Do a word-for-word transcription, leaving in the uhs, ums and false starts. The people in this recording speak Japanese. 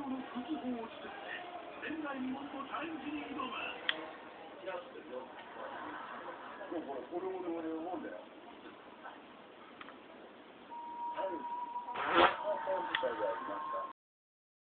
この空気砲を作って前代未聞のチャレンジに挑む。 これこれ俺俺思うんだよ。ある観光自体がありました。